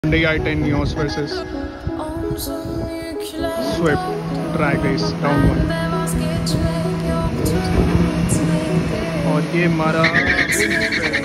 I10 Nios versus Swift Drag Race Round 1 और ये हमारा